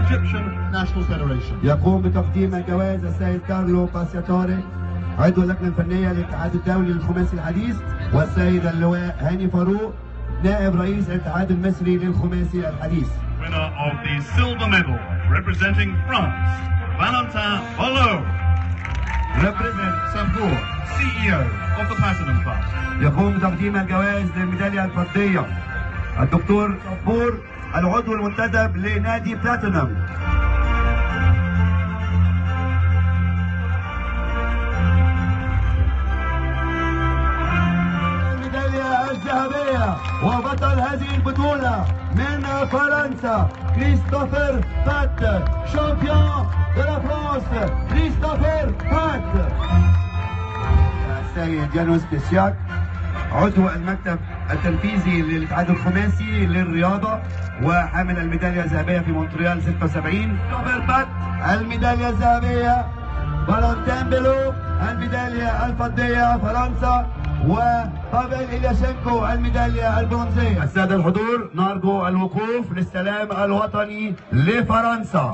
Egyptian National Federation. يقوم بتقديم الجوائز السيد كارلو باسياتوري عضو اللجنة الفنية للاتحاد الدولي للخماسي الحديث، والسيد اللواء هاني فاروق نائب رئيس الاتحاد المصري للخماسي الحديث. Winner of the silver medal representing France, Valentin Ballot. Represent Sampour, CEO of the Platinum Club. يقوم بتقديم الجوائز للميدالية الفضية الدكتور صبور العضو المنتدب لنادي بلاتينوم. الميدالية الذهبية وبطل هذه البطولة من فرنسا كريستوفر بات، شامبيون de la France كريستوفر بات. السيد يانوس بيسياك عضو المكتب التنفيذي للاتحاد الخماسي للرياضة وحامل الميدالية الذهبية في مونتريال 76. كريستوفر بات الميدالية الذهبية، فالنتين بيلو الميدالية الفضية فرنسا، وبافل إلياشينكو الميدالية البرونزية. السادة الحضور نرجو الوقوف للسلام الوطني لفرنسا.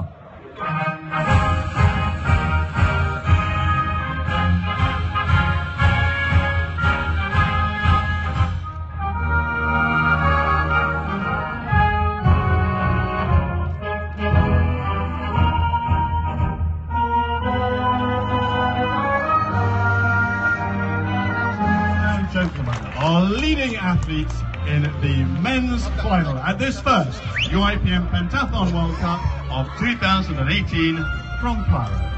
Gentlemen, our leading athletes in the men's final at this first UIPM Pentathlon World Cup of 2018 from Paris.